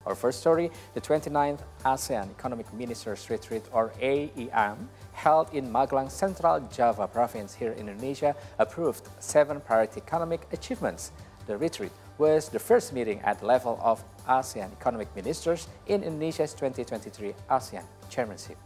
Our first story, the 29th ASEAN Economic Ministers Retreat, or AEM, held in Magelang, Central Java Province here in Indonesia, approved 7 priority economic achievements. The retreat was the first meeting at the level of ASEAN Economic Ministers in Indonesia's 2023 ASEAN Chairmanship.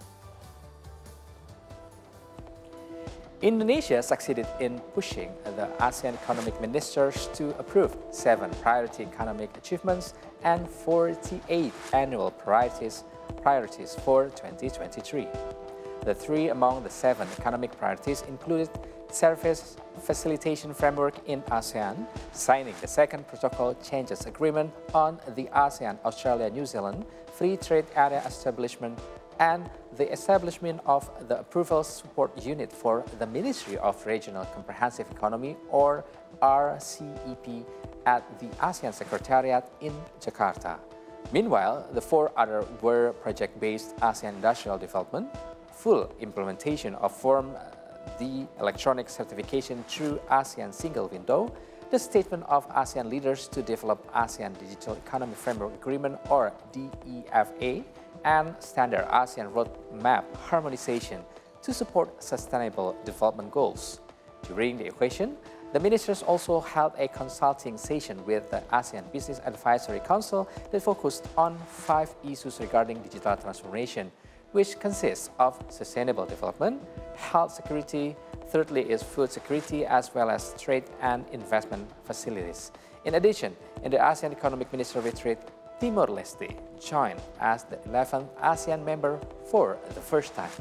Indonesia succeeded in pushing the ASEAN economic ministers to approve 7 priority economic achievements and 48 annual priorities for 2023. The 3 among the 7 economic priorities included Service Facilitation Framework in ASEAN, signing the second Protocol Changes Agreement on the ASEAN-Australia-New Zealand Free Trade Area establishment, and the establishment of the Approval Support Unit for the Ministry of Regional Comprehensive Economy, or RCEP, at the ASEAN Secretariat in Jakarta. Meanwhile, the 4 other were project-based ASEAN industrial development, full implementation of the electronic certification through ASEAN Single Window, the statement of ASEAN leaders to develop ASEAN Digital Economy Framework Agreement, or DEFA, and standard ASEAN roadmap harmonization to support sustainable development goals. During the occasion, the ministers also held a consulting session with the ASEAN Business Advisory Council that focused on 5 issues regarding digital transformation, which consists of sustainable development, health security, thirdly is food security, as well as trade and investment facilities. In addition, in the ASEAN Economic Minister Retreat, Timor-Leste joined as the 11th ASEAN member for the first time.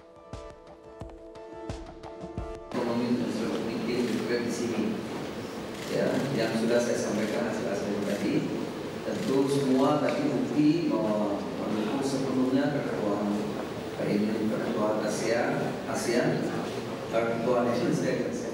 Ekonomi dan juga di sini, ya, yang sudah saya sampaikan hasil tadi, tentu semua tadi bukti mendukung sepenuhnya keketuaan ASEAN, keketuaan Indonesia.